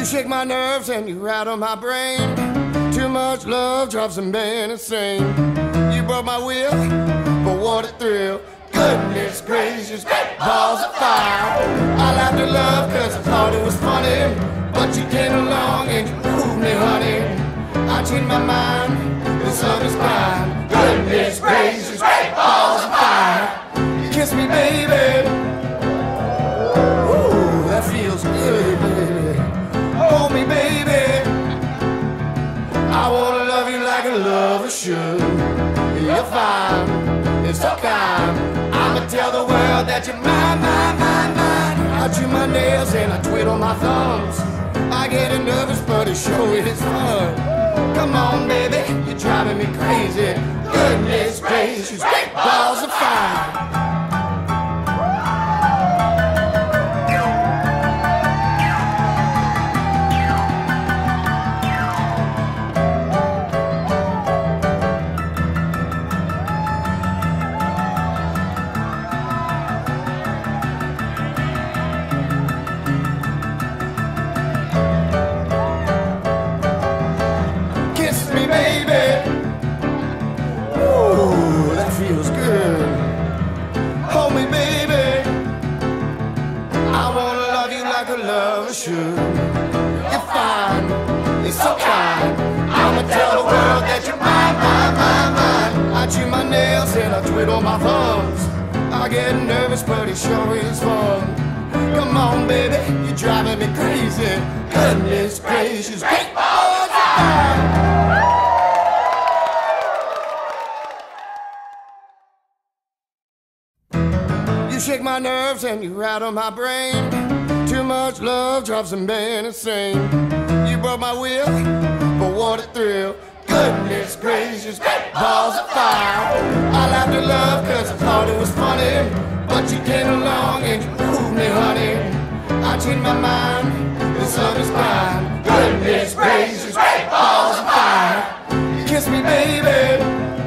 shake my nerves and you rattle my brain. Too much love drives a man insane. You broke my will, but what a thrill. Goodness gracious, balls of fire. I laughed at love cause I thought it was funny, but you came along and you proved me, honey. I changed my mind, this love is mine. Goodness gracious, balls of fire. Kiss me, baby. Ooh, that feels good, baby. Hold me, baby. I wanna love you like a lover should. You're fine, it's so kind. I'ma tell the world that you're mine, mine, mine, mine. I chew my nails and I twiddle my thumbs. I get nervous, but it sure is fun. Come on, baby, you're driving me crazy. Goodness gracious, balls of fire. Feels good. Hold me, baby. I wanna love you like a lover should. You're fine, it's so kind. I'ma tell the world that you're mine, mine, mine, mine. I chew my nails and I twiddle my thumbs. I get nervous, but it sure is fun. Come on, baby, you're driving me crazy. Goodness gracious, great balls of fire. You shake my nerves and you rattle my brain. Too much love drives a man insane. You broke my will, but what a thrill. Goodness gracious, balls of fire. I laughed at love cause I thought it was funny, but you came along and you proved me, honey. I changed my mind, this love is mine. Goodness gracious, balls of fire. Kiss me, baby.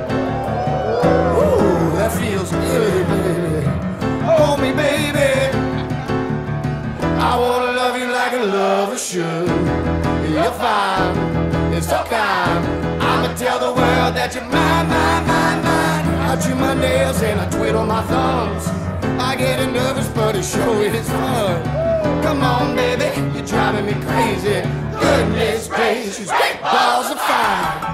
Ooh, that feels good, baby. Hold me, baby. I wanna love you like a lover should. You're fine, it's so kind. I'ma tell the world that you're mine, mine, mine, mine. I chew my nails and I twiddle my thumbs. I get nervous, but it sure is fun. Come on, baby, you're driving me crazy. Goodness gracious, balls of fire.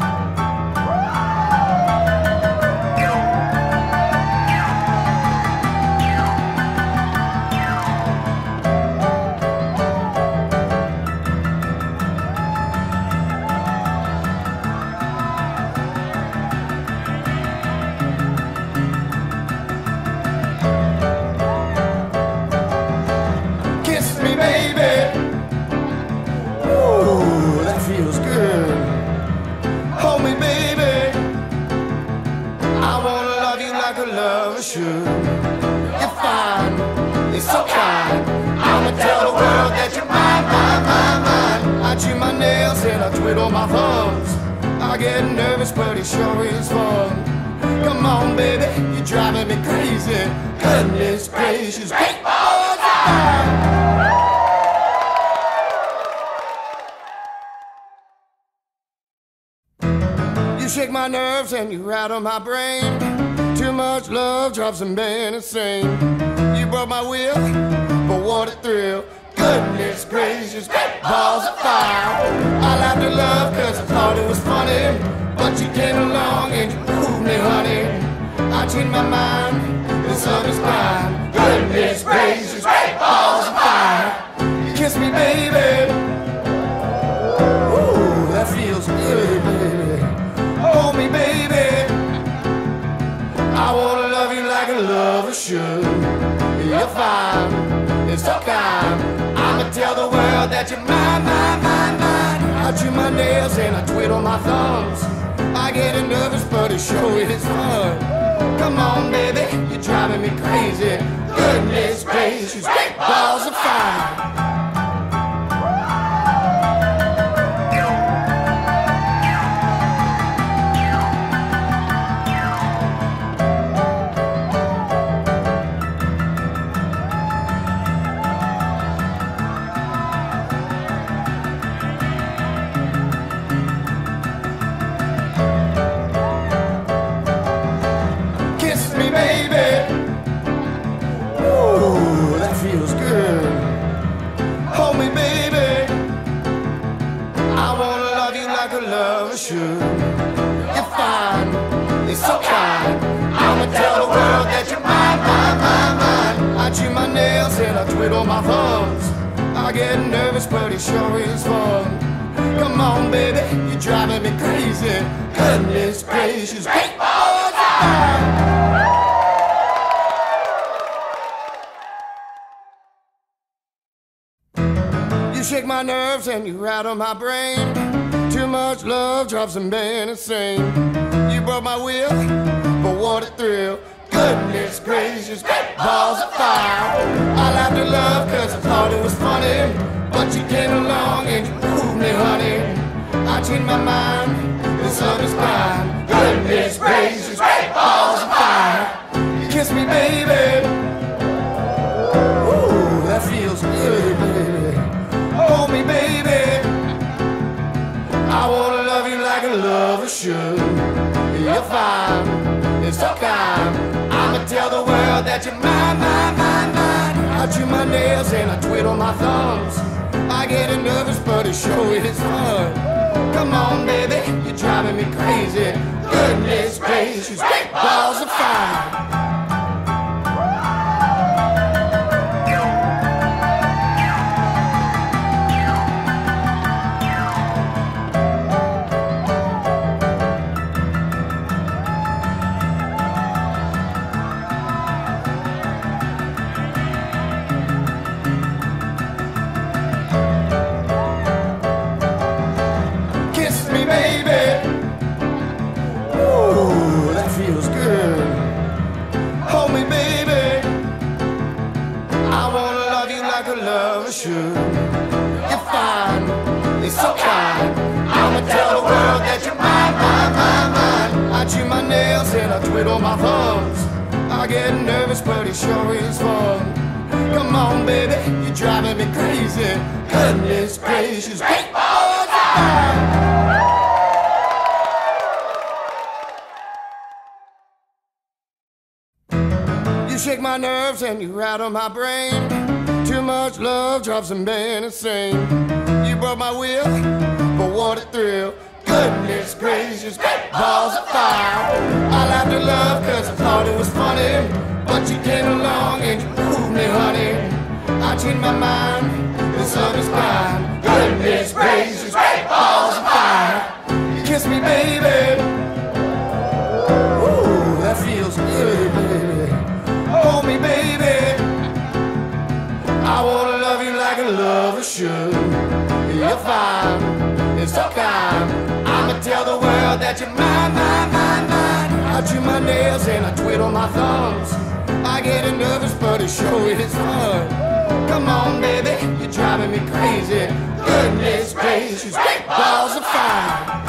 Feels good. Hold me, baby. I wanna love you like a lover should. You're fine, it's so kind. I'ma tell the world that you're mine, mine, mine, mine. I chew my nails and I twiddle my thumbs. I get nervous, but it sure is fun. Come on, baby, you're driving me crazy. Goodness gracious, great balls of fire. You shake my nerves and you rattle my brain. Too much love drives a man insane. You broke my will, but what a thrill. Goodness gracious, balls of fire. I laughed at love cause I thought it was funny, but you came along and you proved me, honey. I changed my mind, this love is mine. Goodness gracious, balls of fire. Kiss me, baby. Ooh, that feels good, baby. Hold me, baby. I wanna love you like a lover should. You're fine, it's so kind. I'ma tell the world that you're mine, mine, mine, mine. I chew my nails and I twiddle my thumbs. I get nervous, but it sure is fun. Come on, baby, you're driving me crazy. Goodness gracious, balls of fire. me, baby. I wanna love you like a lover should. You're fine, you're so kind. I'ma tell the world that you're mine, mine, mine, mine. I chew my nails and I twiddle my thumbs. I get nervous, but it sure is fun. Come on, baby, you're driving me crazy. Goodness gracious, great balls of fire. You shake my nerves and you rattle my brain. Too much love drives a man insane. You broke my will, but what a thrill. Goodness gracious, great balls of fire. I laughed at love cause I thought it was funny, but you came along and you proved me, honey. I changed my mind, this love is blind. Goodness gracious, great balls of fire. You kiss me, baby. Ooh, that feels good, baby. Hold me, baby. I wanna love you like a lover should. You're fine, you're so kind. I'ma tell the world that you're mine, mine, mine, mine. I chew my nails and I twiddle my thumbs. I get nervous, but it sure is fun. Come on, baby, you're driving me crazy. Goodness gracious, great balls of fire. Should. You're fine, you're so kind. I'ma tell the world that you're mine, mine, mine, mine. I chew my nails and I twiddle my thumbs. I get nervous, but it sure is fun. Come on, baby, you're driving me crazy. Goodness gracious, great balls of fire. You shake my nerves and you rattle my brain. Too much love drives a man insane. You broke my will, but what a thrill. Goodness gracious, great balls of fire. I laughed at love cause I thought it was funny, but you came along and you proved me, honey. I changed my mind, this love is blind. Goodness gracious, great balls of fire. You kiss me, baby. Ooh, that feels good, baby. Hold me, baby. I wanna love you like a lover should. You're fine, you're so kind. I'ma tell the world that you're mine, mine, mine, mine. I chew my nails and I twiddle my thumbs. I get nervous, but it sure is fun. Come on, baby, you're driving me crazy. Goodness gracious, great balls of fire.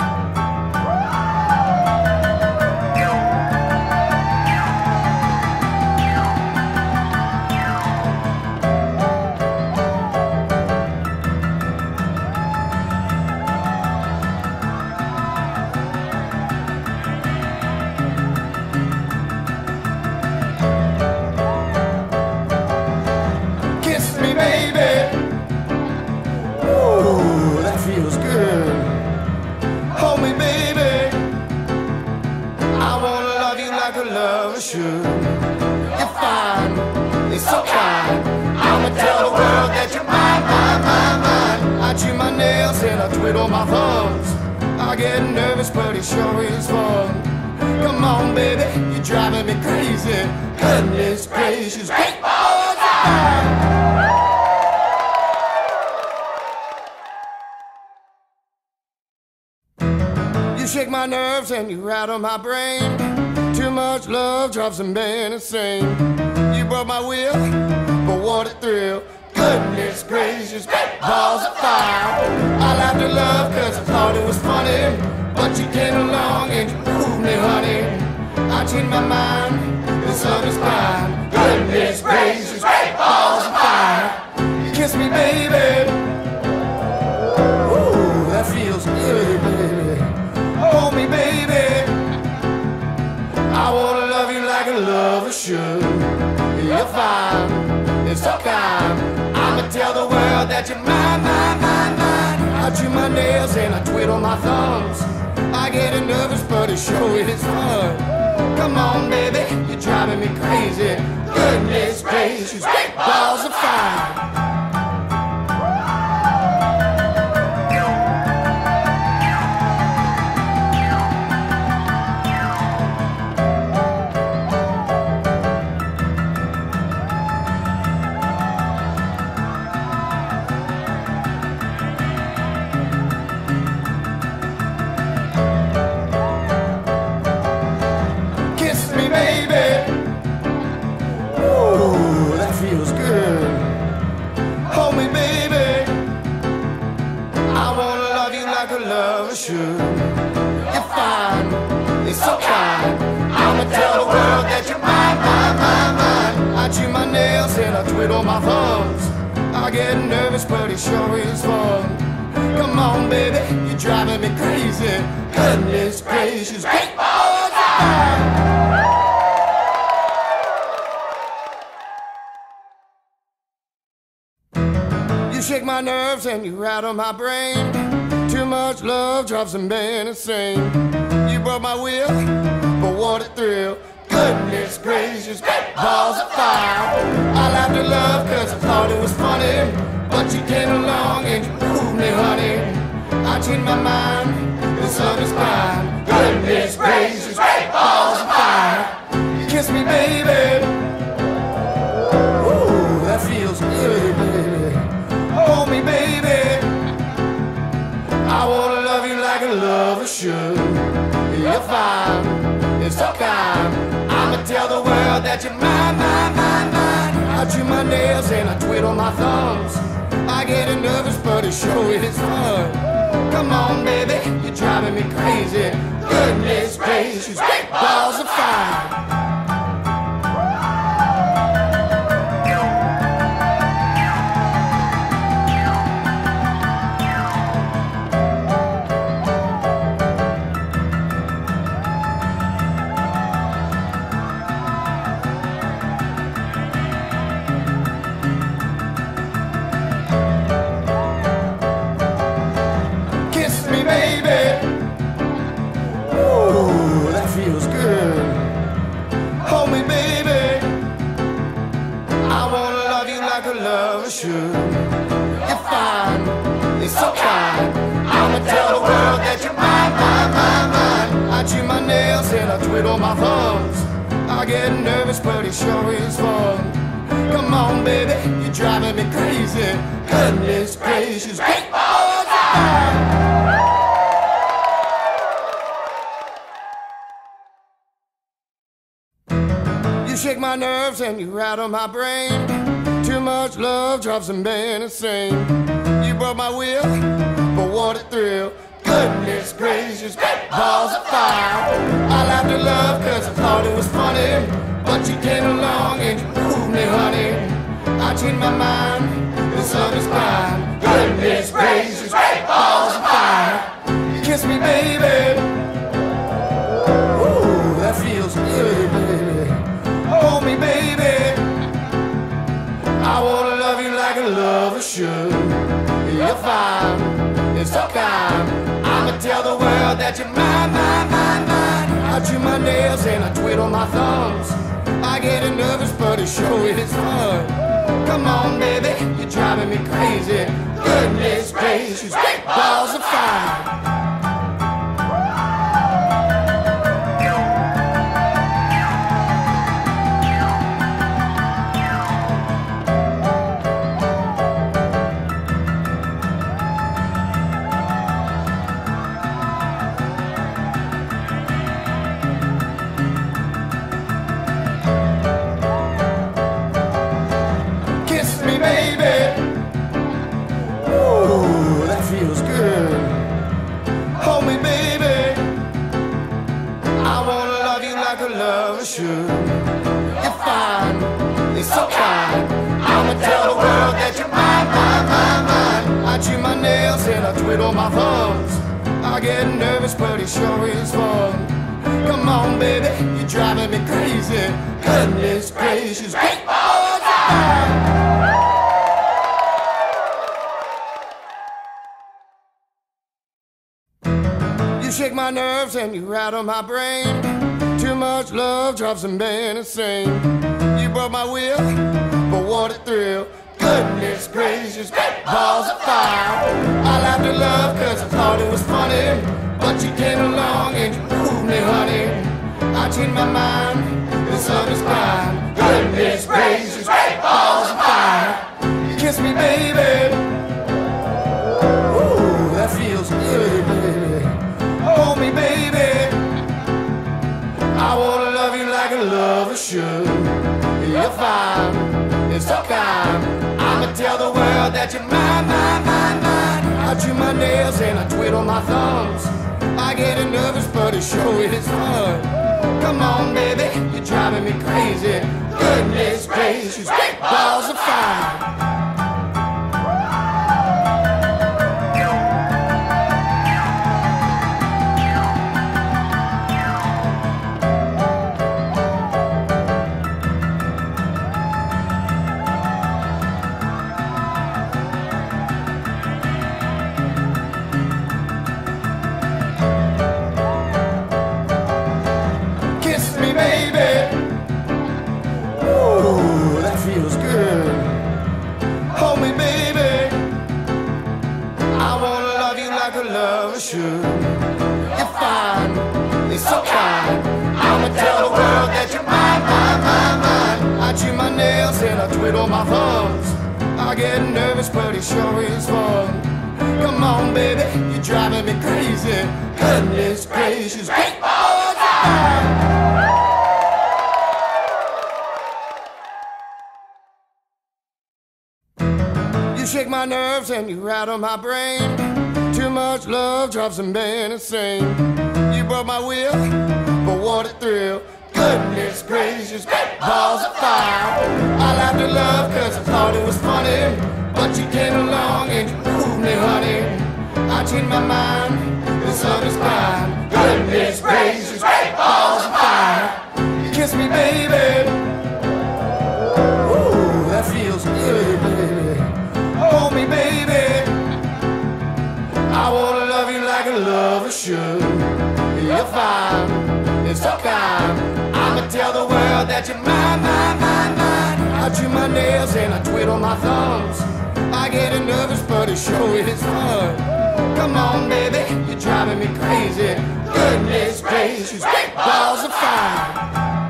Should. You're fine, you're so kind. I'ma tell the world that you're mine, mine, mine, mine. I chew my nails and I twiddle my thumbs. I get nervous, but it sure is fun. Come on, baby, you're driving me crazy. Goodness gracious, great balls of fire. You shake my nerves and you rattle my brain. Too much love drives a man insane. You broke my will, but what a thrill. Goodness gracious, great balls of fire. I laughed at love cause I thought it was funny, but you came along and you proved me, honey. I changed my mind, this love is blind. Goodness gracious, great balls of fire. You kiss me, baby. Ooh, that feels good, baby. Hold me, baby. I wanna love you like a lover should. You're fine, you're so kind. I'ma tell the world world that you're mine, mine, mine, mine. I chew my nails and I twiddle my thumbs. I get nervous, but it sure is fun. Come on, baby, you're driving me crazy. Goodness gracious, balls of fire. Feels good. Hold me, baby. I wanna love you like a lover should. You're fine, it's so kind. I'ma tell the world that you're mine, mine, mine, mine. I chew my nails and I twiddle my thumbs. I get nervous, but it sure is fun. Come on, baby, you're driving me crazy. Goodness gracious, great balls of fire. You shake my nerves and you rattle my brain. Too much love drives a man insane. You broke my will, but what a thrill. Goodness gracious, balls of fire. I laughed at love cause I thought it was funny, but you came along and you proved me, honey. I changed my mind, this love is mine. Goodness gracious, balls of fire. Kiss me, baby. Ooh, that feels good, baby. Hold me, baby. I wanna love you like a lover should. You're fine, it's so kind. I'ma tell the world that you're mine, mine, mine, mine. I chew my nails and I twiddle my thumbs. I get nervous, but it sure is fun. Come on, baby, you're driving me crazy. Goodness gracious, balls of fire. Feels good. Hold me, baby. I wanna love you like a lover should. You're fine, it's so kind. I'ma tell the world that you're mine, mine, mine, mine. I chew my nails and I twiddle my thumbs. I get nervous, but it sure is fun. Come on, baby, you're driving me crazy. Goodness gracious, great balls of fire. You shake my nerves and you rattle my brain. Too much love drives a man insane. You broke my will, but what a thrill. Goodness gracious, balls of fire. I laughed at love cause I thought it was funny, but you came along and you proved me, honey. I changed my mind, this love is mine. Goodness gracious, balls of fire. Kiss me, baby. Ooh, that feels good, baby. Hold me, baby. I wanna love you like a lover should. You're fine, it's so kind. I'ma tell the world that you're mine, mine, mine, mine. I chew my nails and I twiddle my thumbs. I get nervous, but it sure is fun. Come on, baby, you're driving me crazy. Goodness gracious, balls of fire. Feels good. Hold me, baby. I wanna love you like a lover should. You're fine, it's so kind. I'ma tell the world that you're mine, mine, mine, mine. I chew my nails and I twiddle my thumbs. I get nervous, but it sure is fun. Come on, baby, you're driving me crazy. Goodness gracious, great balls of fire. shake my nerves and you rattle my brain. Too much love drives a man insane. You broke my will, but what a thrill. Goodness gracious, balls of fire. I laughed at love cause I thought it was funny, but you came along and you proved me, honey. I changed my mind, this love is mine. Goodness gracious, balls of fire. Kiss me, baby. Ooh, that feels good, baby. Hold me, baby. I wanna love you like a lover should. You're fine, it's so kind. I'ma tell the world that you're mine, mine, mine, mine. I chew my nails and I twiddle my thumbs. I get nervous, but it sure is fun. Come on, baby, you're driving me crazy. Goodness gracious, balls of fire. You're fine, it's so kind. I'ma tell the world that you're mine, mine, mine, mine. I chew my nails and I twiddle my thumbs. I get nervous, but it sure is fun. Come on, baby, you're driving me crazy. Goodness gracious, great balls of fire. You shake my nerves and you rattle my brain. Too much love drives a man insane. You broke my will, but what a thrill. Goodness gracious, balls of fire. I laughed at love cause I thought it was funny, but you came along and you proved me, honey. I changed my mind, this love is mine. Goodness gracious, balls of fire. Kiss me, baby. Ooh, that feels good, baby. Hold me, baby. I wanna love you like a lover should. You're fine, it's so kind. I'ma tell the world that you're mine, mine, mine, mine. I chew my nails and I twiddle my thumbs. I get nervous, but it sure is fun. Come on, baby, you're driving me crazy. Goodness gracious, balls of fire.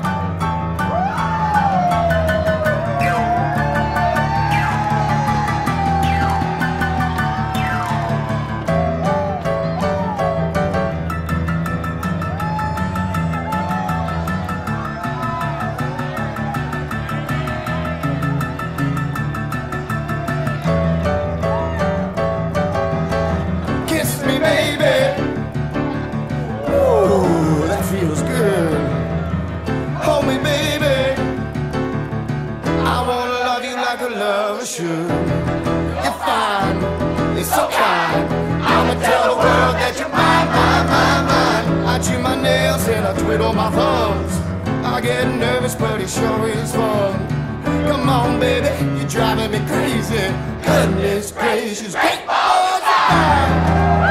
You're fine, it's so kind. I'ma tell the world that you're mine, mine, mine, mine. I chew my nails and I twiddle my thumbs. I get nervous, but it sure is fun. Come on, baby, you're driving me crazy. Goodness gracious, great balls of fire.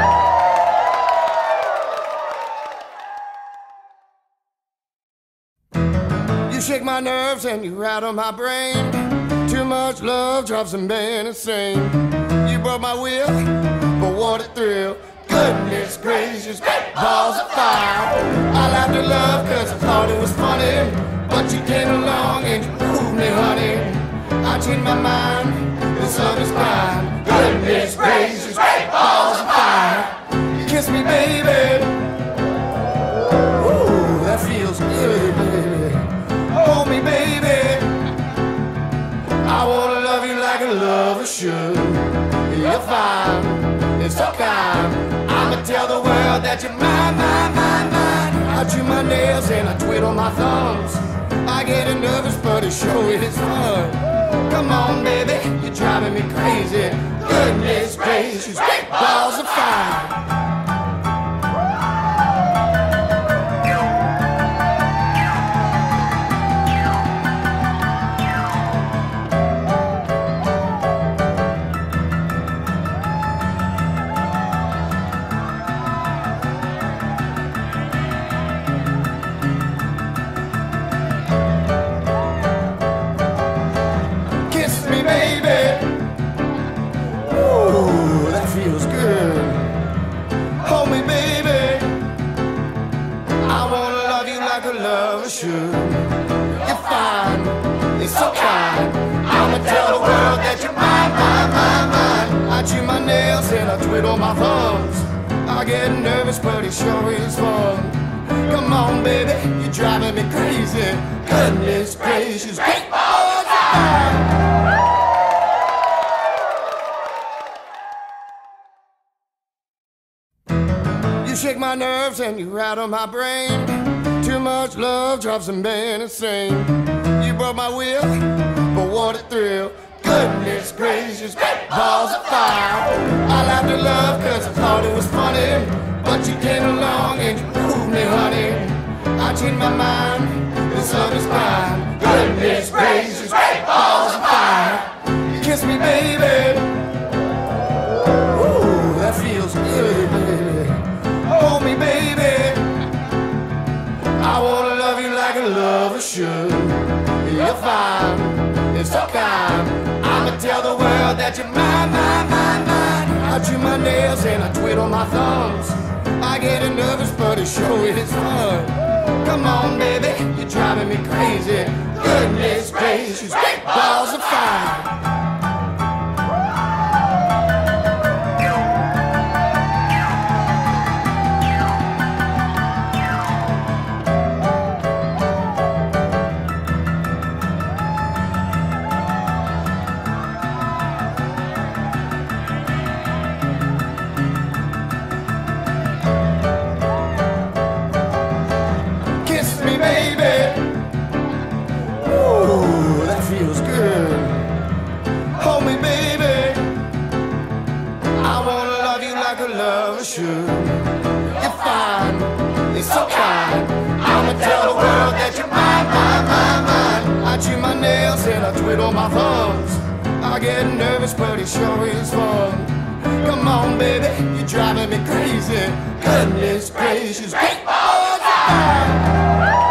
You shake my nerves and you rattle my brain. Too much love drives a man insane. You broke my will, but what a thrill. Goodness gracious, balls of fire. I laughed at love cause I thought it was funny, but you came along and you proved me, honey. I changed my mind, this love is mine. Goodness gracious, balls of fire. Kiss me, baby. Ooh, that feels good, baby. Hold me, baby. I wanna love you like a lover should. You're fine, it's so kind. I'ma tell the world that you're mine, mine, mine, mine. I chew my nails and I twiddle my thumbs. I get nervous, but it sure is fun. Come on, baby, you're driving me crazy. Goodness gracious, balls of fire. should. You're fine, it's so kind. I'ma tell the world that you're mine, mine, mine, mine. I chew my nails and I twiddle my thumbs. I get nervous, but it sure is fun. Come on, baby, you're driving me crazy. Goodness gracious, great balls of fire. You shake my nerves and you rattle my brain. Too much love drives a man insane. You broke my will, but what a thrill. Goodness gracious, great balls of fire. I laughed at love cause I thought it was funny, but you came along and you proved me, honey. I changed my mind, this love is mine. Goodness gracious, great balls of fire. You kiss me, baby. Ooh, that feels good, baby. Hold me, baby. I wanna love you like a lover should. You're fine, it's so kind. I'ma tell the world that you're mine, mine, mine, mine. I chew my nails and I twiddle my thumbs. I get nervous, but it sure is fun. Come on, baby, you're driving me crazy. Goodness gracious, great balls of fire. Feels good. Hold me, baby. I wanna love you like a lover should. You're fine, it's so kind. I'ma tell the world that you're mine, mine, mine, mine. I chew my nails and I twiddle my thumbs. I get nervous, but it sure is fun. Come on, baby, you're driving me crazy. Goodness gracious, great balls of fire.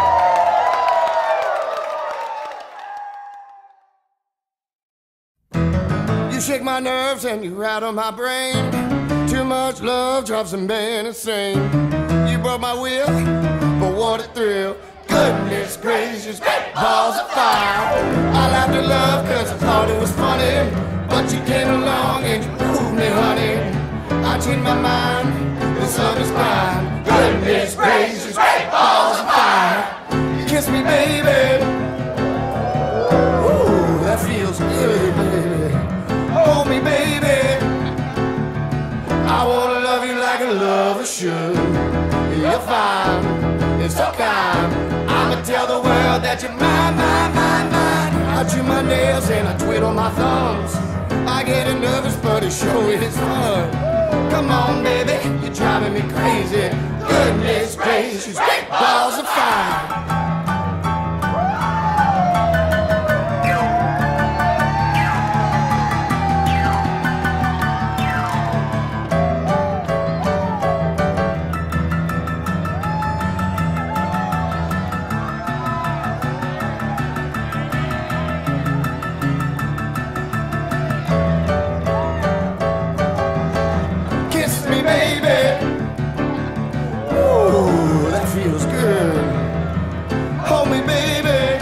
You shake my nerves and you rattle my brain. Too much love drives a man insane. You broke my will, but what a thrill. Goodness gracious, great balls of fire. I laughed at love cause I thought it was funny, but you came along and you proved me, honey. I changed my mind, this love is mine. Goodness gracious, great balls of fire. You kiss me, baby. Ooh, that feels good, baby. Hold me, baby. I wanna love you like a lover should. You're fine, it's so kind. I'ma tell the world that you're mine, mine, mine, mine. I chew my nails and I twiddle my thumbs. I get nervous, but it sure is fun. Come on, baby, you're driving me crazy. Goodness gracious, great balls of fire. Feels good. Hold me, baby.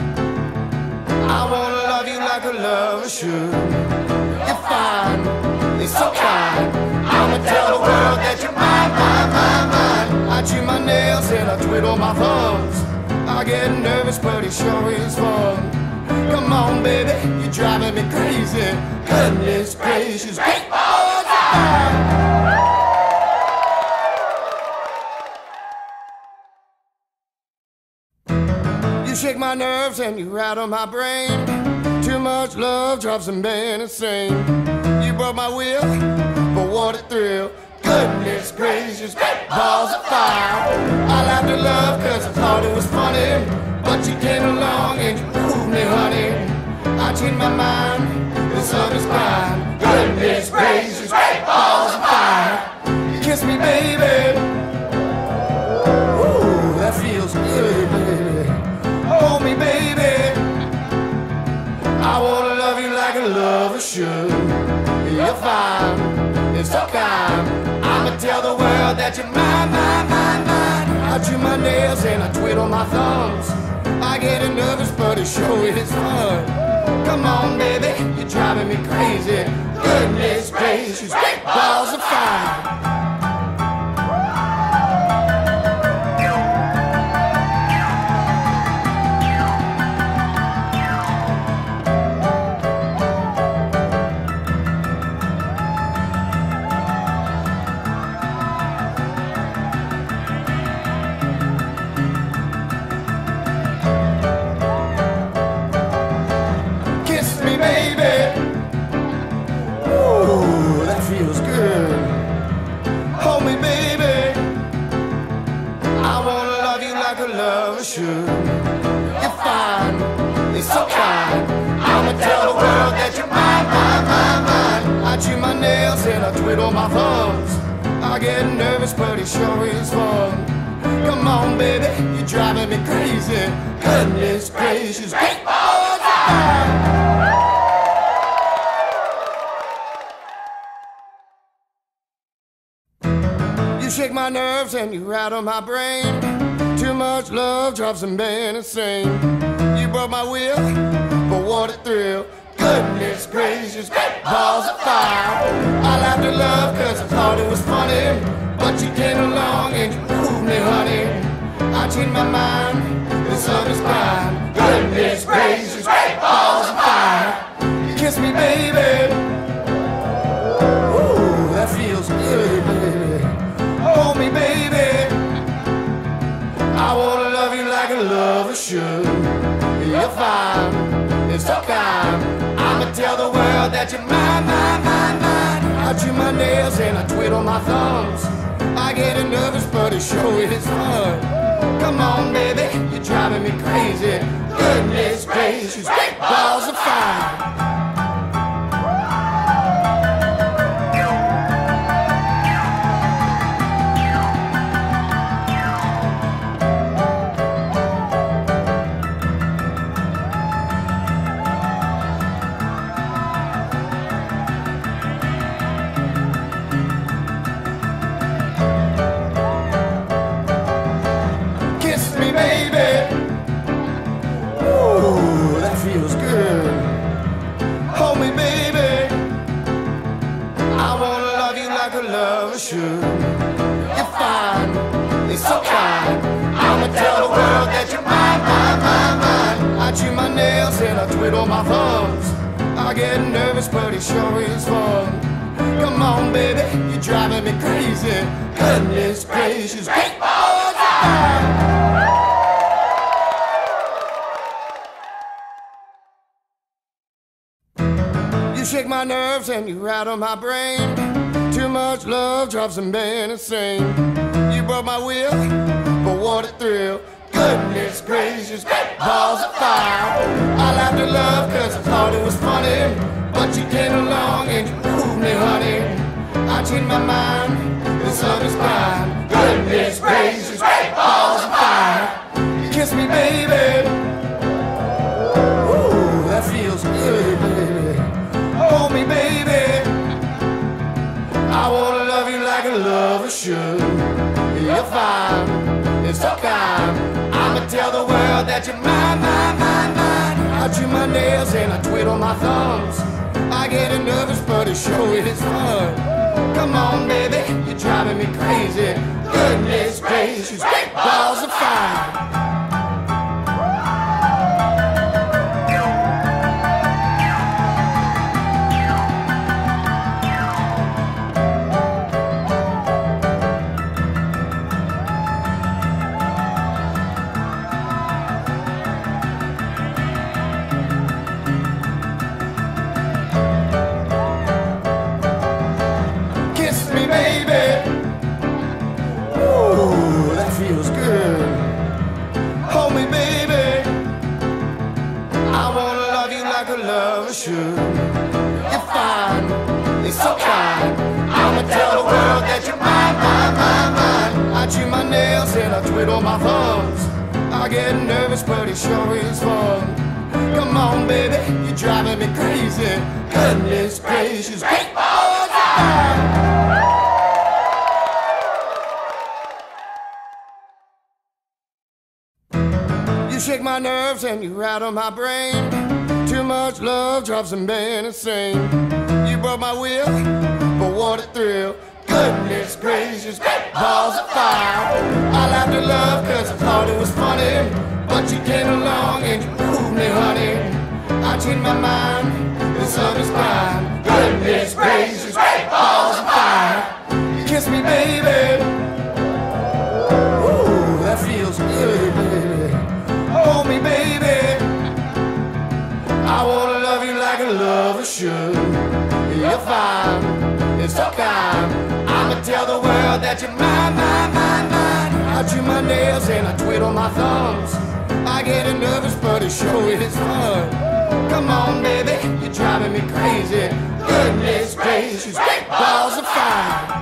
I wanna love you like a lover should. You're fine, it's so kind. I'ma tell the world that you're mine, mine, mine, mine. I chew my nails and I twiddle my thumbs. I get nervous, but it sure is fun. Come on, baby, you're driving me crazy. Goodness gracious, great balls of fire. You shake my nerves and you rattle my brain. Too much love drives a man insane. You broke my will, but what a thrill. Goodness gracious, great balls of fire. I laughed at love cause I thought it was funny, but you came along and you proved me, honey. I changed my mind, this love is mine. Goodness gracious, great balls of fire. You kiss me, baby. Ooh, that feels good, baby. Hold me, baby. I wanna love you like a lover should. You're fine, it's so kind. I'ma tell the world that you're mine, mine, mine, mine. I chew my nails and I twiddle my thumbs. get nervous, but it sure is fun. Come on, baby, you're driving me crazy. Goodness gracious, great balls of fire. Feels good. Hold me, baby. I wanna love you like a lover should. You're fine, you're so kind. I'ma tell the world that you're mine, mine, mine, mine. I chew my nails and I twiddle my thumbs. I get nervous, but it sure is fun. Come on, baby, you're driving me crazy. Goodness gracious, great balls of fire. You shake my nerves and you rattle my brain. Too much love drives a man insane. You broke my will, but what a thrill. Goodness gracious, balls of fire. I laughed at love cause I thought it was funny, but you came along and you proved me, honey. I changed my mind, this love is mine. Goodness gracious, balls of fire. Kiss me, baby. Ooh, that feels good, baby. Hold me, baby. I wanna love you like a lover should. You're fine, it's so kind. I'ma tell the world that you're mine, mine, mine, mine. I chew my nails and I twiddle my thumbs. I get nervous, but it sure is fun. Come on, baby, you're driving me crazy. Goodness gracious, great balls of fire. Feels good. Hold me, baby. I wanna love you like a lover should. You're fine, you're so kind. I'ma tell the world that you're mine, mine, mine, mine. I chew my nails and I twiddle my thumbs. I get nervous, but it sure is fun. Come on, baby, you're driving me crazy. Goodness gracious, great balls of fire. You shake my nerves and you rattle my brain. Too much love drives a man insane. You broke my will, but what a thrill. Goodness gracious, balls of fire. I laughed at love cause I thought it was funny, but you came along and you proved me, honey. I changed my mind, this love is mine. Goodness gracious, balls of fire. Kiss me, baby. Ooh, that feels good, baby. Hold me, baby. I wanna love you like a lover should. You're fine, it's so kind. I'ma tell the world that you're mine, mine, mine, mine. I chew my nails and I twiddle my thumbs. I get nervous, but it sure is fun. Come on, baby, you're driving me crazy. Goodness gracious, great balls of fire. Feels good. Hold me, baby. I wanna love you like a lover should. You're fine, you're so kind. I'ma tell the world that you're mine, mine, mine, mine. I chew my nails and I twiddle my thumbs. I get nervous, but it sure is fun. Come on, baby, you're driving me crazy. Goodness gracious, great balls of fire. You shake my my nerves and you rattle my brain. Too much love drives a man insane. You broke my will, but what a thrill. Goodness gracious, balls of fire. I laughed at love cause I thought it was funny, but you came along and you proved me, honey. I changed my mind, this love is mine. Goodness gracious, balls of fire. Kiss me, baby. Ooh, that feels good, baby. Hold me, baby. I wanna love you like a lover should. You're fine, it's so kind. I'ma tell the world that you're mine, mine, mine, mine. I chew my nails and I twiddle my thumbs. I get nervous, but it sure is fun. Come on, baby, you're driving me crazy. Goodness gracious, balls of fire.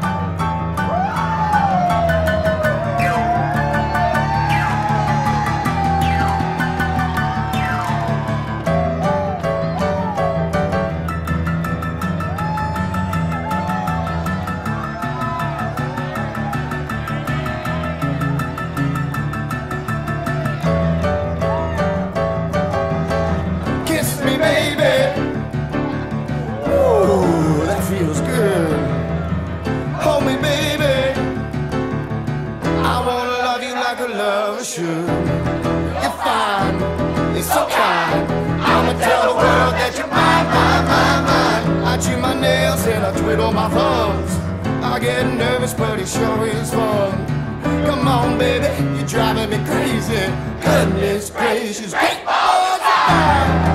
You're fine, it's so kind. I'ma tell the world that you're mine, mine, mine, mine. I chew my nails and I twiddle my thumbs. I get nervous, but it sure is fun. Come on, baby, you're driving me crazy. Goodness gracious, great balls of fire.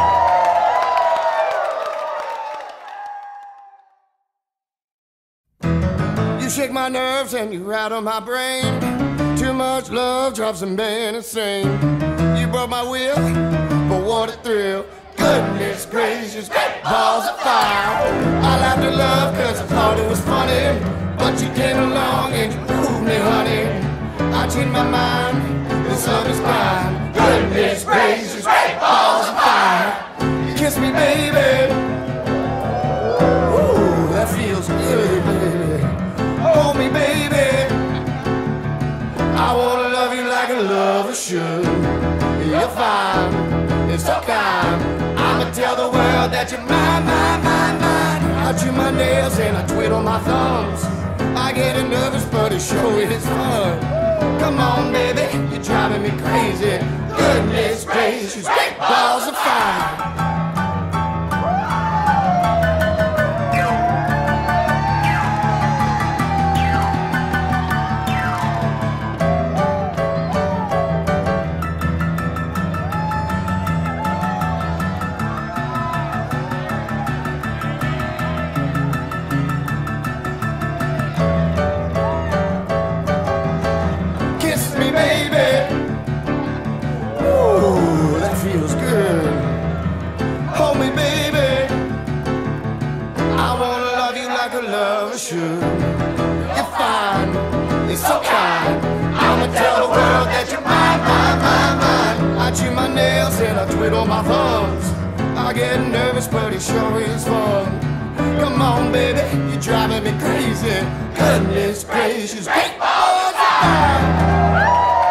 You shake my nerves and you rattle my brain. Too much love drives a man insane. You broke my will, but what a thrill. Goodness gracious, balls of fire. I laughed at love cause I thought it was funny, but you came along and you proved me, honey. I changed my mind, this love is mine. Goodness gracious, balls of fire. Kiss me, baby. Ooh, that feels good, baby. Hold me, baby. I wanna love you like a lover should. You're fine, it's so kind. I'ma tell the world that you're mine, mine, mine, mine. I chew my nails and I twiddle my thumbs. I get nervous, but it sure is fun. Come on, baby, you're driving me crazy. Goodness gracious, balls of fire. You're fine, it's so kind. I'ma tell the world that you're mine, mine, mine, mine. I chew my nails and I twiddle my thumbs. I get nervous, but it sure is fun. Come on, baby, you're driving me crazy. Goodness gracious, great balls of fire.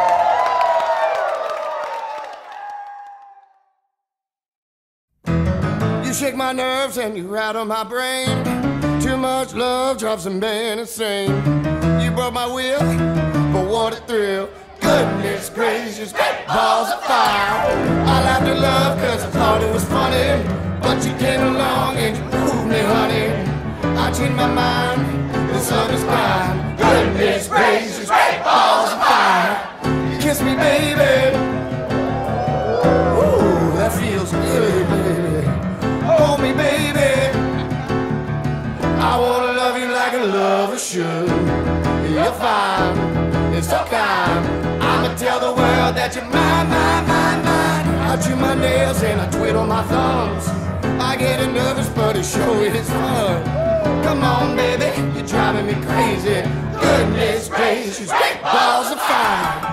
You shake my nerves and you rattle my brain. Too much love drives a man insane. You broke my will, but what a thrill. Goodness gracious, balls of fire. I laughed at love cause I thought it was funny, but you came along and you proved me, honey. I changed my mind, this love is mine. Goodness gracious, balls of fire. Kiss me, baby. Ooh, that feels good, baby. Hold me, baby. I wanna love you like a lover should. You're fine, it's so kind. I'ma tell the world that you're mine, mine, mine, mine. I chew my nails and I twiddle my thumbs. I get nervous, but it sure is fun. Come on, baby, you're driving me crazy. Goodness gracious, balls of fire.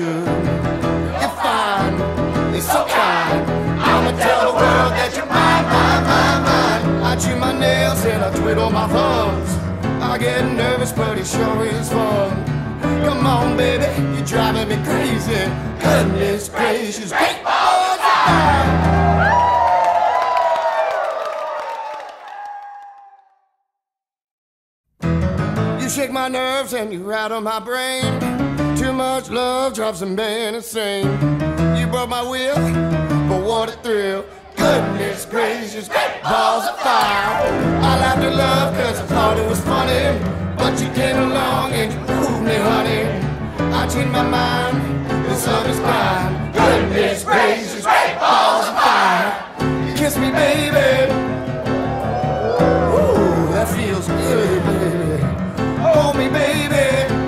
should. You're fine, it's so kind. I'ma tell the world that you're mine, mine, mine, mine. I chew my nails and I twiddle my thumbs. I get nervous, but it sure is fun. Come on, baby, you're driving me crazy. Goodness gracious, great balls of fire. You shake my nerves and you rattle my brain. Too much love drops some men insane. You broke my will, but what a thrill. Goodness gracious, great balls of fire. I laughed at love cause I thought it was funny, but you came along and you proved me, honey. I changed my mind, this love is blind. Goodness gracious, great balls of fire. You kiss me, baby. Ooh, that feels good, baby. Hold me, baby.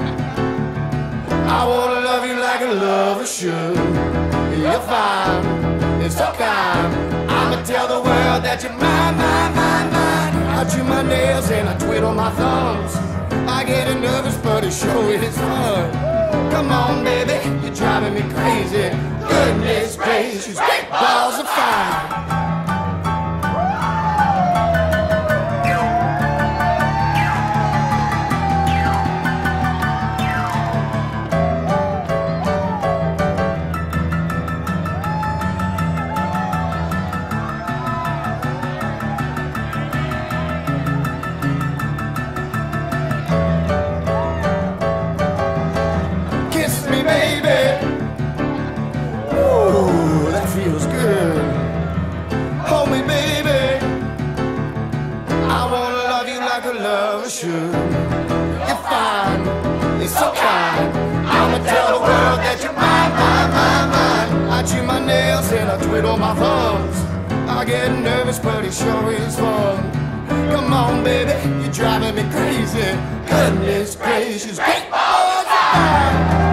I wanna love you like a lover should. You're fine, it's so kind. I'ma tell the world that you're mine, mine, mine, mine. I chew my nails and I twiddle my thumbs. I get nervous, but it sure is fun. Come on, baby, you're driving me crazy. Goodness gracious, great balls of fire. Feels good. Hold me, baby. I wanna love you like a lover should. You're fine, it's so kind. I'ma tell the world that you're mine, mine, mine, mine. I chew my nails and I twiddle my thumbs. I get nervous, but it sure is fun. Come on, baby, you're driving me crazy. Goodness gracious, great balls of fire.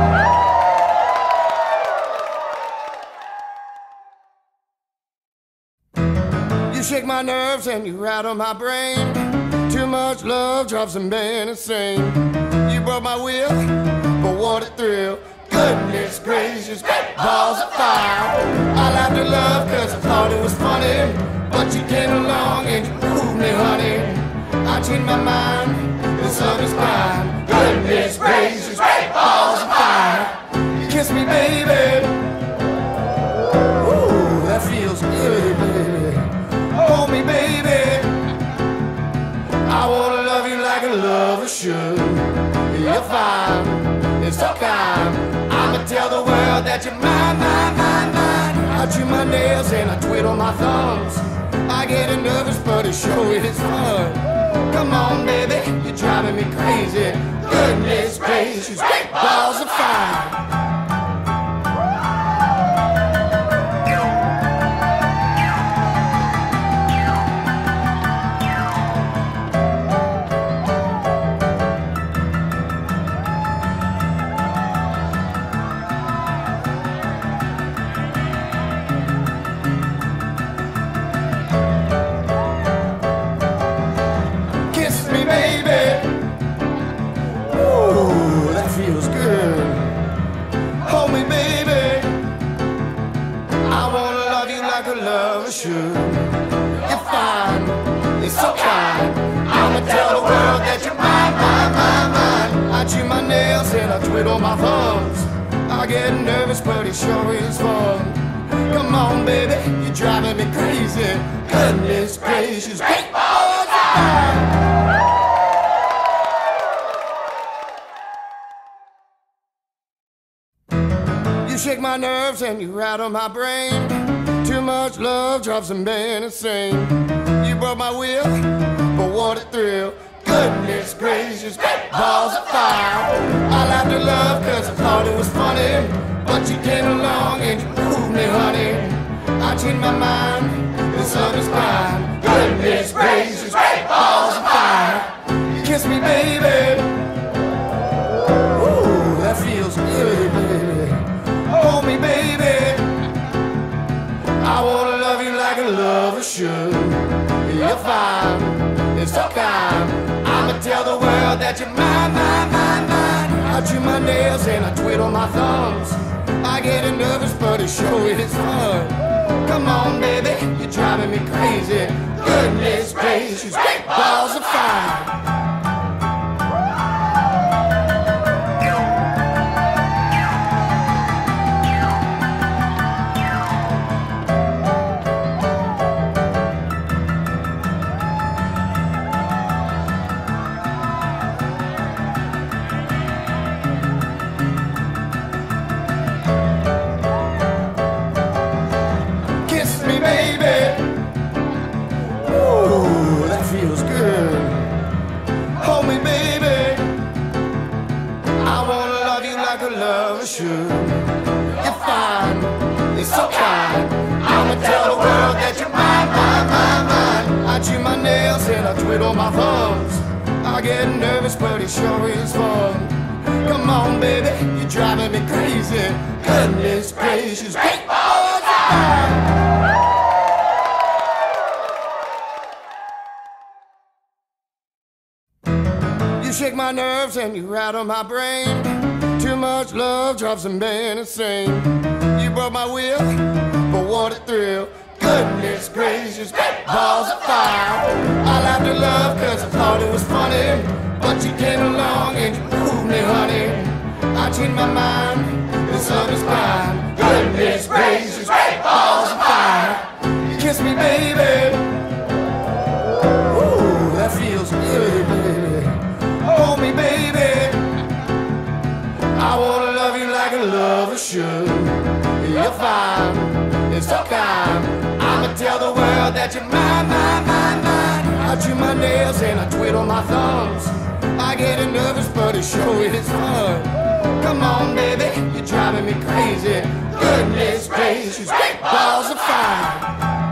You shake my nerves and you rattle my brain. Too much love drives a man insane. You broke my will, but what a thrill. Goodness gracious, great balls of fire. I laughed at love cause I thought it was funny, but you came along and you proved me, honey. I changed my mind, this love is blind. Goodness gracious, great balls of fire. You kiss me, baby. Ooh, that feels good, baby. Hold me, baby. I wanna love you like a lover should. You're fine, it's so kind. I'ma tell the world that you're mine, mine, mine, mine. I chew my nails and I twiddle my thumbs. I get nervous, but it sure is fun. Come on, baby, you're driving me crazy. Goodness gracious, great balls of fire. Feels good. Hold me, baby. I wanna love you like a lover should. You're fine, it's so kind. I'ma tell the world that you're mine, mine, mine, mine. I chew my nails and I twiddle my thumbs. I get nervous, but it sure is fun. Come on, baby, you're driving me crazy. Goodness gracious, great balls of fire. You shake my nerves and you rattle my brain. Too much love drives a man insane. You broke my will, but what a thrill. Goodness gracious, great balls of fire. I laughed at love cause I thought it was funny, but you came along and you proved me, honey. I changed my mind, this love is blind. Goodness gracious, great balls of fire. You kiss me, baby. Ooh, that feels good, baby. Hold me, baby. I wanna love you like a lover should. You're fine, it's so kind. I'ma tell the world that you're mine, mine, mine, mine. I chew my nails and I twiddle my thumbs. I get nervous, but it sure is fun. Come on, baby, you're driving me crazy. Goodness gracious, great balls of fire. Feels good. Hold me, baby. I wanna love you like a lover should. You're fine, you're so kind. I'ma tell the world that you're mine, mine, mine, mine. I chew my nails and I twiddle my thumbs. I get nervous, but it sure is fun. Come on, baby, you're driving me crazy. Goodness gracious, great balls of fire. You shake my nerves and you rattle my brain. Too much love drives a man insane. You broke my will, but what a thrill. Goodness gracious, great balls of fire. I laughed at love cause I thought it was funny, but you came along and you proved me, honey. I changed my mind, this love is blind. Goodness gracious, great balls of fire. Kiss me, baby. Ooh, that feels good, baby. Hold me, baby. I wanna love you like a lover should. You're fine, it's so kind. I'ma tell the world that you're mine, mine, mine, mine. I chew my nails and I twiddle my thumbs. I get nervous, but it sure is fun. Come on, baby, you're driving me crazy. Goodness gracious, great balls of fire.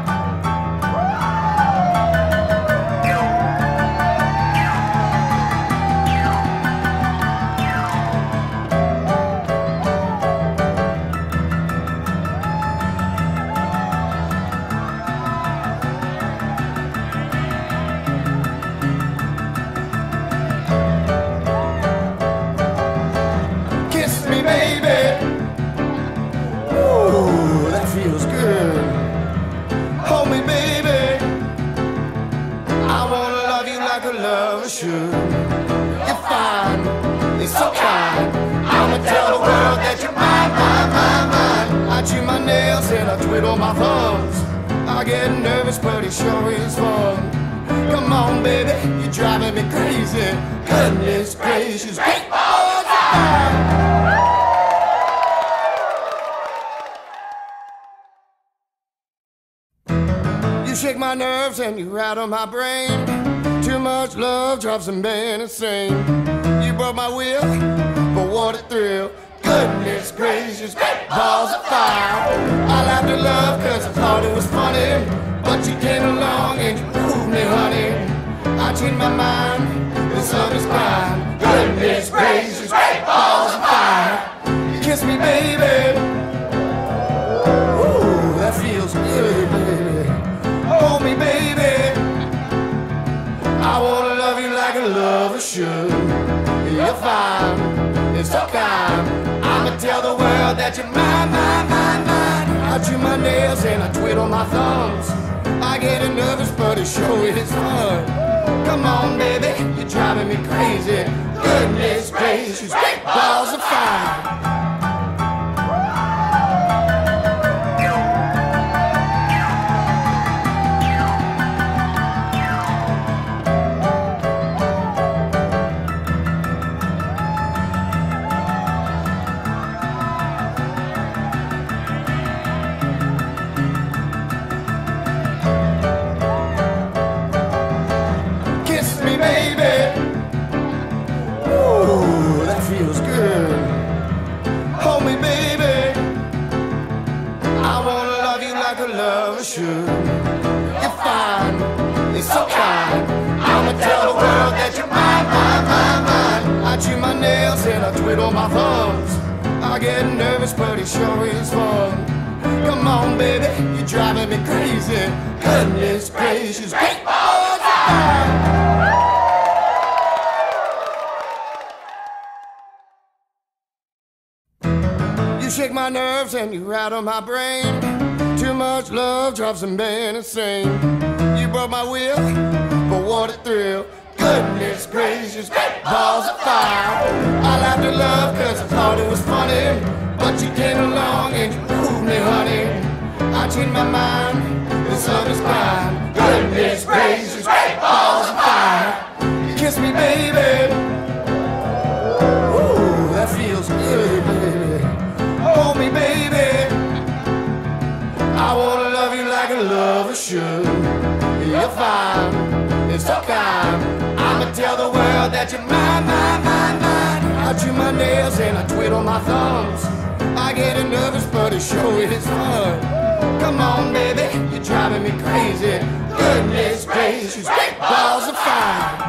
Feels good. Hold me, baby. I wanna love you like a lover should. You're fine, you're so kind. I'ma tell the world that you're mine, mine, mine, mine. I chew my nails and I twiddle my thumbs. I get nervous, but it sure is fun. Come on, baby, you're driving me crazy. Goodness gracious, great balls of fire. You shake my nerves and you rattle my brain. Too much love drives a man insane. You broke my will, but what a thrill. Goodness gracious, great balls of fire. I laughed at love cause I thought it was funny, but you came along and you proved me, honey. I changed my mind, this love is blind. Goodness gracious, great balls of fire. Kiss me, baby. Ooh, that feels good, baby. Hold me, baby. I wanna love you like a lover should. You're fine, it's so kind. I'ma tell the world that you're mine, mine, mine, mine. I chew my nails and I twiddle my thumbs. I get nervous, but it sure is fun. Come on, baby, you're driving me crazy. Goodness gracious, great balls of fire. Feels good. Hold me, baby. I wanna love you like a lover should. You're fine, you're so kind. I'ma tell the world that you're mine, mine, mine, mine. I chew my nails and I twiddle my thumbs. I get nervous, but it sure is fun. Come on, baby, you're driving me crazy. Goodness gracious, great balls of fire. You shake my my nerves and you rattle my brain. Too much love drives a man insane. You broke my will, but what a thrill. Goodness gracious, balls of fire. I laughed at love cause I thought it was funny, but you came along and you proved me, honey. I changed my mind, this love is blind. Goodness gracious, balls of fire. Kiss me, baby. Ooh, that feels good, baby. Hold me, baby. I wanna love you like a lover should. You're fine, it's so kind. I'ma tell the world that you're mine, mine, mine, mine. I chew my nails and I twiddle my thumbs. I get nervous, but it sure is fun. Come on, baby, you're driving me crazy. Goodness gracious, balls of fire.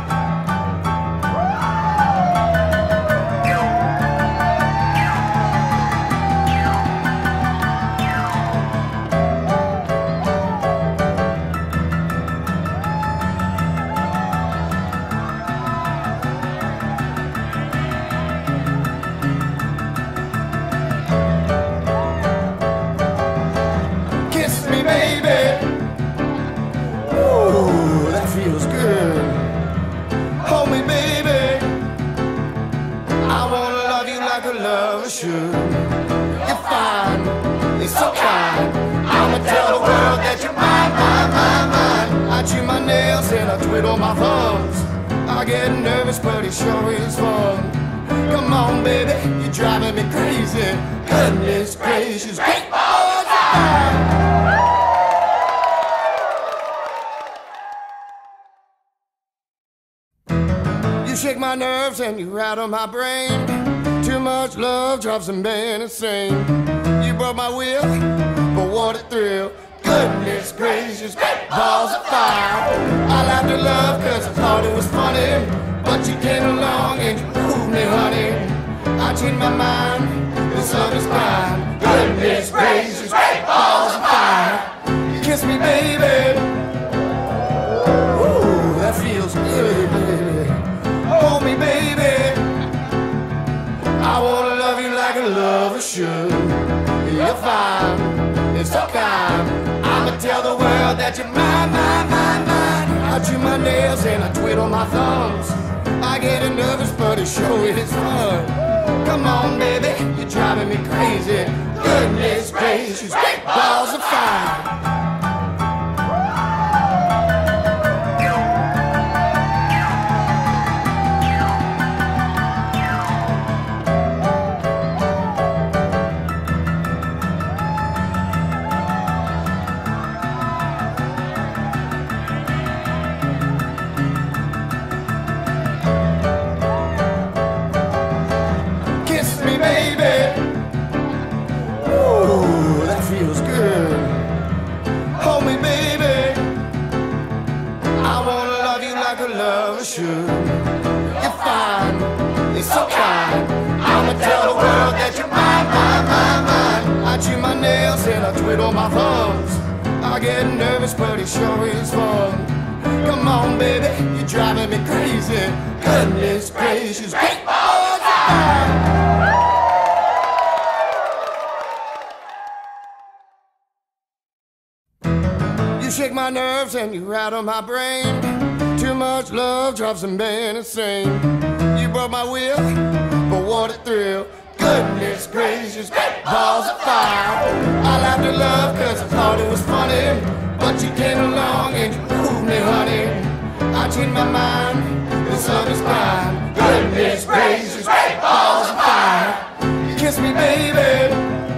You're fine, it's so kind. I'ma tell the world that you're mine, mine, mine, mine. I chew my nails and I twiddle my thumbs. I get nervous, but it sure is fun. Come on, baby, you're driving me crazy. Goodness gracious, great balls of fire. You shake my nerves and you rattle my brain. Too much love drives a man insane. You broke my will, but what a thrill. Goodness gracious, balls of fire. I laughed at love cause I thought it was funny, but you came along and you proved me, honey. I changed my mind, this love is blind. Goodness gracious, balls of fire. Kiss me, baby. Ooh, that feels good, baby. Hold me, baby. I wanna love you like a lover should. You're fine, it's so kind. I'ma tell the world that you're mine, mine, mine, mine. I chew my nails and I twiddle my thumbs. I get nervous, but it sure is fun. Come on, baby, you're driving me crazy. Goodness gracious, balls of fire. You're fine, it's so kind. I'ma tell the world that you're mine, mine, mine, mine. I chew my nails and I twiddle my thumbs. I get nervous, but it sure is fun. Come on, baby, you're driving me crazy. Goodness gracious, great balls of fire. You shake my nerves and you rattle my brain. Too much love drives a man insane. You broke my will, but what a thrill. Goodness gracious, balls of fire. I laughed at love cause I thought it was funny, but you came along and you proved me, honey. I changed my mind, this love is blind. Goodness gracious, balls of fire. Kiss me, baby.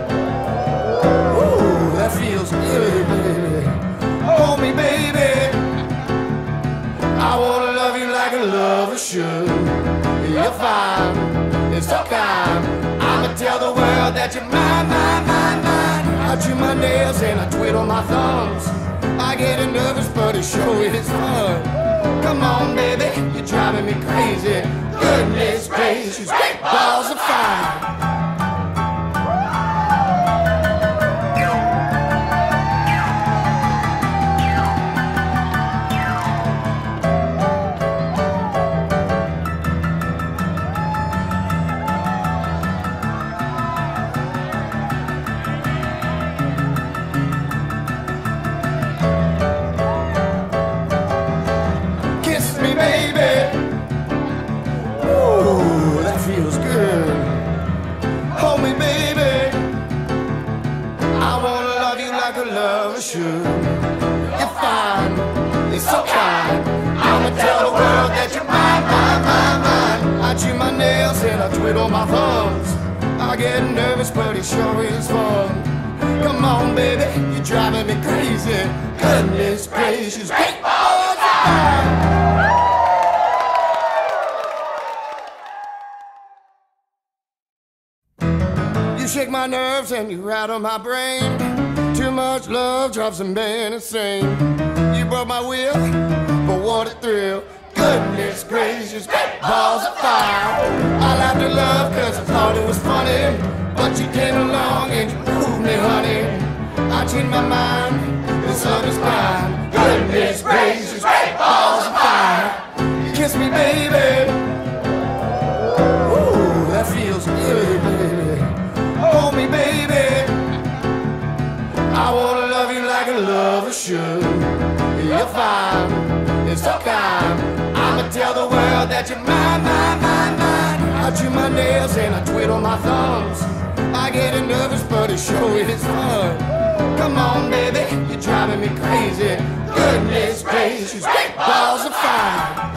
Ooh, that feels good, baby. Hold me, baby. I wanna love you like a lover should. You're fine, it's so kind. I'ma tell the world that you're mine, mine, mine, mine. I chew my nails and I twiddle my thumbs. I get nervous, but it sure is fun. Come on, baby, you're driving me crazy. Goodness gracious, balls of fire. you're fine, it's so kind. I'ma tell the world that you're mine, mine, mine, mine. I chew my nails and I twiddle my thumbs. I get nervous, but it sure is fun. Come on, baby, you're driving me crazy. Goodness gracious, great balls of fire. You shake my nerves and you rattle my brain. Too much love drives a man insane. You broke my will, but what a thrill. Goodness gracious, great balls of fire. I laughed at love cause I thought it was funny, but you came along and you proved me, honey. I changed my mind, this love is mine. Goodness gracious, great balls of fire. Kiss me, baby. Ooh, that feels good, baby. Hold me, baby. I wanna love you like a lover should. You're fine, it's so kind. I'ma tell the world that you're mine, mine, mine, mine. I chew my nails and I twiddle my thumbs. I get nervous, but it sure is fun. Come on, baby, you're driving me crazy. Goodness gracious, great balls of fire.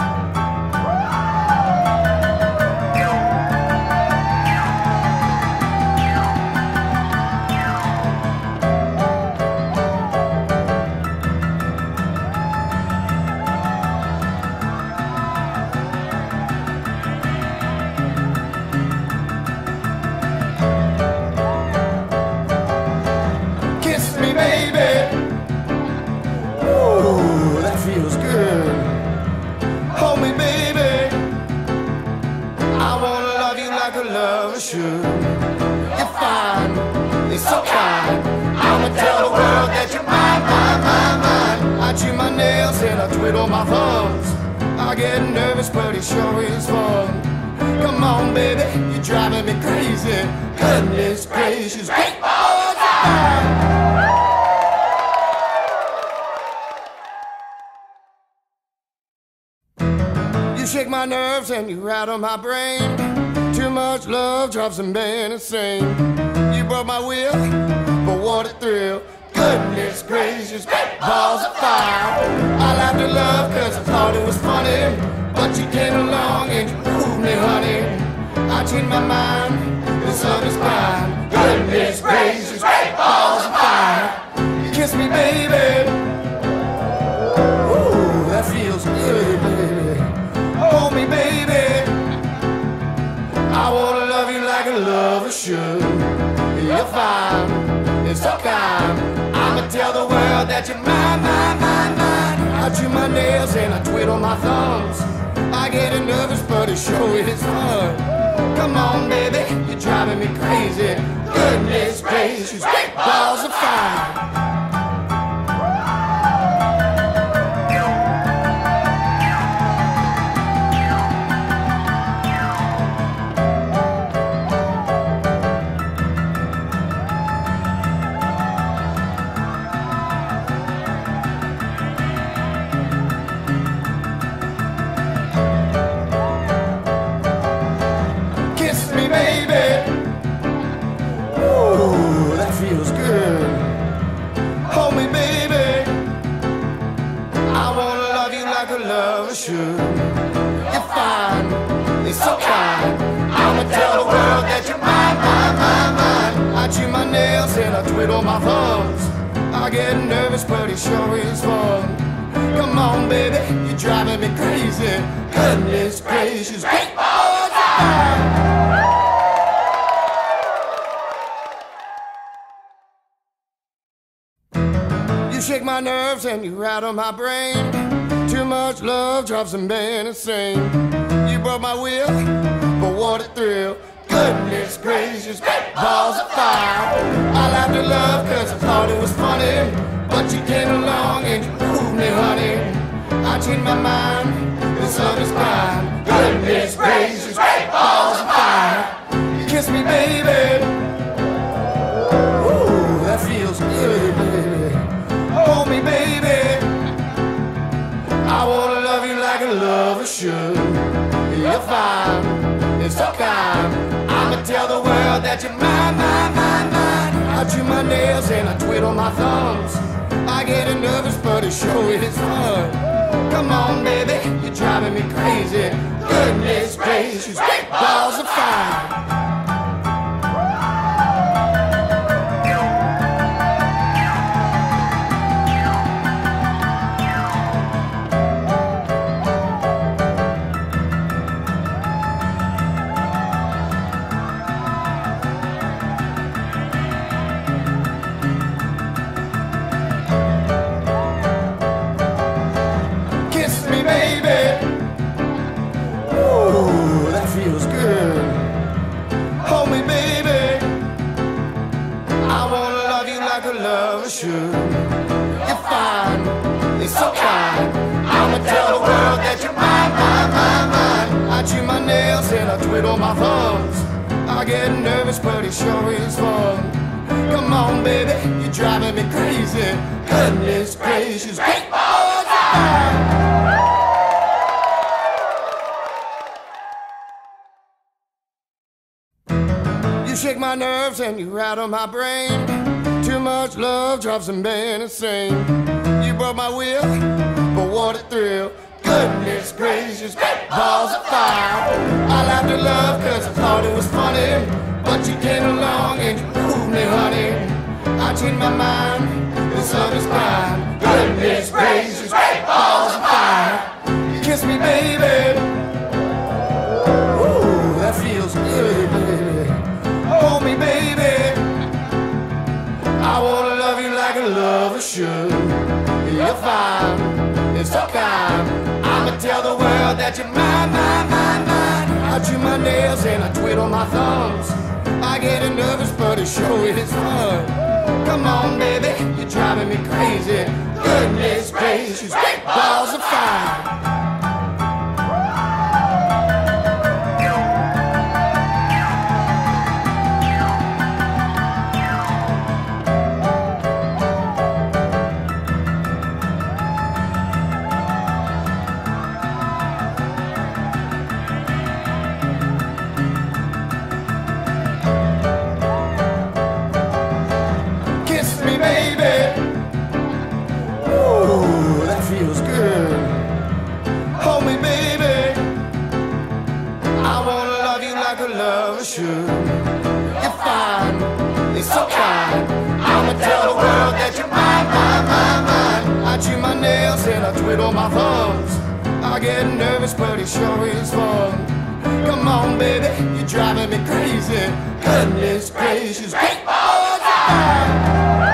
You're fine, it's so kind. I'ma tell the world that you're mine, mine, mine, mine. I chew my nails and I twiddle my thumbs. I get nervous, but it sure is fun. Come on, baby, you're driving me crazy. Goodness gracious, great balls of fire. You shake my nerves and you rattle my brain. Too much love drives a man insane. You broke my will, but what a thrill. Goodness gracious, great balls of fire. I laughed at love cause I thought it was funny, but you came along and you proved me, honey. I changed my mind, this love is mine. Goodness gracious, great balls of fire. Kiss me, baby. Ooh, that feels good, baby. Hold me, baby. I wanna love you like a lover should. You're fine, it's so kind. I'ma tell the world that you're mine, mine, mine, mine. I chew my nails and I twiddle my thumbs. I get nervous, but it sure is fun. Come on, baby, you're driving me crazy. Goodness gracious, great balls of fire. You're fine, it's so kind. I'ma tell the world that you're mine, mine, mine, mine. I chew my nails and I twiddle my thumbs. I get nervous, but it sure is fun. Come on, baby, you're driving me crazy. Goodness gracious, great balls of fire. You shake my nerves and you rattle my brain. Too much love drives a man insane. You broke my will, but what a thrill. Goodness gracious, great balls of fire. I laughed at love cause I thought it was funny, but you came along and you proved me, honey. I changed my mind, this love is mine. Goodness gracious, great balls of fire. Kiss me, baby. Ooh, that feels good, baby. Hold me, baby. I wanna love you like a lover should. You're fine, it's so kind. I'ma tell the world that you're mine, mine, mine, mine. I chew my nails and I twiddle my thumbs. I I get nervous, but it sure is fun. Come on, baby, you're driving me crazy. Goodness gracious, big balls of fire. You're fine, it's so kind. I'ma tell the world that you're mine, mine, mine, mine. I chew my nails and I twiddle my thumbs. I get nervous, but it sure is fun. Come on, baby, you're driving me crazy. Goodness gracious, big balls of fire. You shake my nerves and you rattle my brain. Too much love drives a man insane. You broke my will, but what a thrill. Goodness gracious, balls of fire. I laughed at love cause I thought it was funny, but you came along and you proved me, honey. I changed my mind, this love is mine. Goodness gracious, balls of fire. You kiss me, baby. Ooh, that feels good, baby. Hold me, baby. I wanna love you like a lover should. You're fine, it's so kind. I'ma tell the world that you're mine, mine, mine, mine. I chew my nails and I twiddle my thumbs. I get nervous, but it sure is fun. Come on, baby, you're driving me crazy. Goodness gracious, big balls of fire. You're fine, it's so kind. I'ma tell the world that you're mine, mine, mine, mine. I chew my nails and I twiddle my thumbs. I get nervous, but it sure is fun. Come on, baby, you're driving me crazy. Goodness gracious, big balls of fire.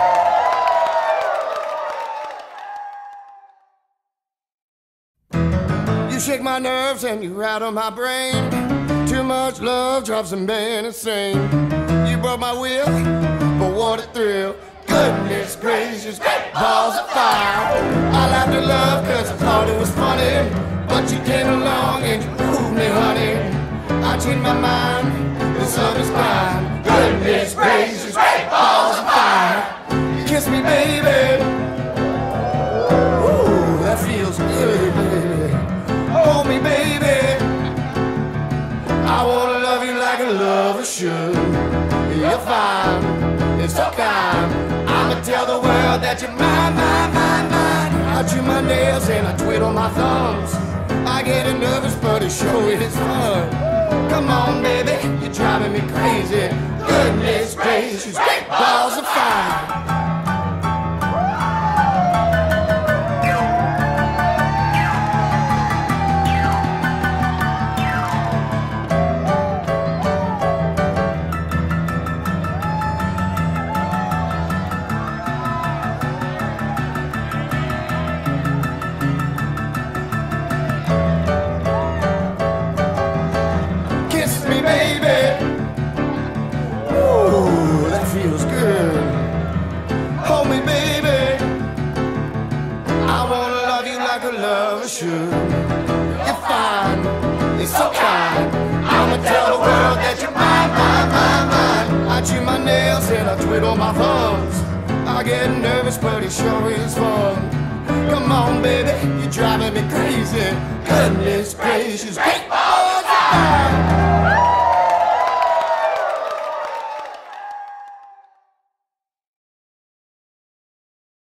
You shake my nerves and you rattle my brain. Too much love drives a man insane. You broke my will, but what a thrill. Goodness gracious, balls of fire. I laughed at love cause I thought it was funny, but you came along and you proved me, honey. I changed my mind, this love is mine. Goodness gracious, balls of fire. You kiss me, baby. Ooh, that feels good, baby. Hold me, baby. I wanna love you like a lover should. You're fine, it's so kind. I'ma tell the world that you're mine, mine, mine, mine. I chew my nails and I twiddle my thumbs. I get nervous, but it sure is fun. Come on, baby, you're driving me crazy. Goodness gracious, big balls of fire. You're fine, it's so kind. I'ma tell the world that you're mine, mine, mine, mine. I chew my nails and I twiddle my thumbs. I get nervous, but it sure is fun. Come on, baby, you're driving me crazy. Goodness gracious, big balls of fire.